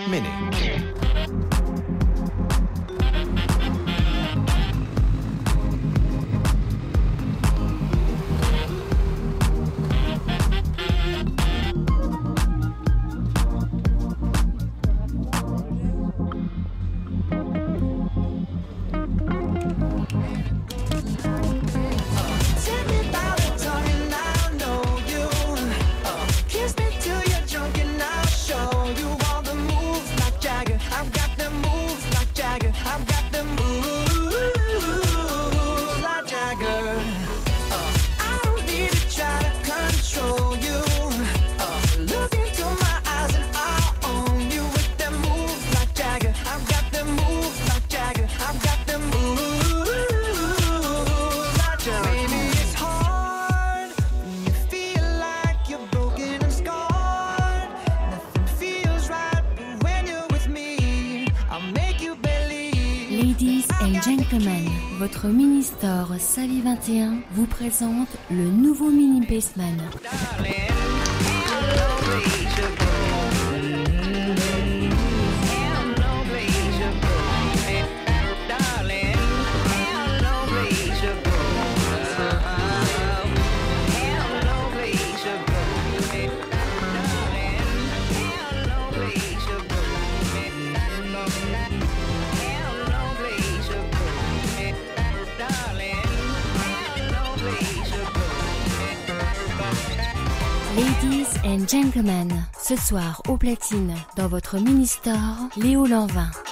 Mini. Ladies and gentlemen, votre mini-store Savy 21 vous présente le nouveau mini Bassman. Ladies and gentlemen, ce soir au platine, dans votre mini-store, Léo Lanvin.